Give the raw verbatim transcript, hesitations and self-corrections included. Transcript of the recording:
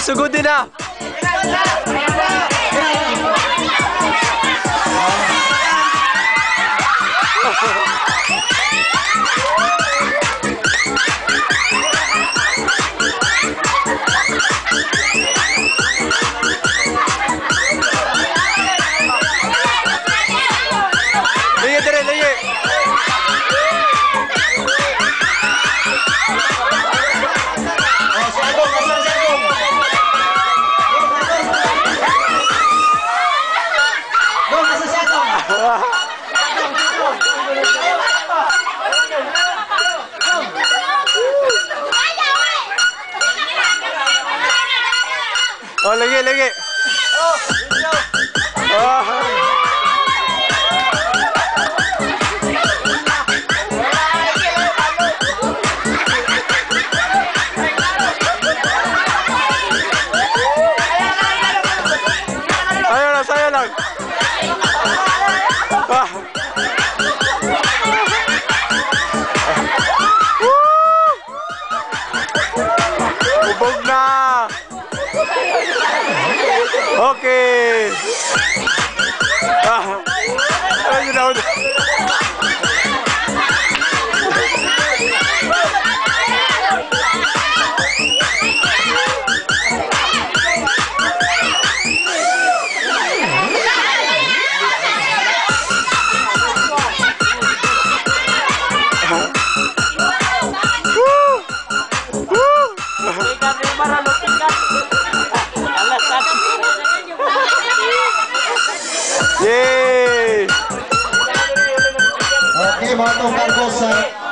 Sugod din na. Lagi dire, lagi. Oh, lagi, lagi. Oh. Sayo lang, sayo lang. Ah. Ubog na. Okay. Ah. Ayun na. Yay! Okay, mga tong kargo sa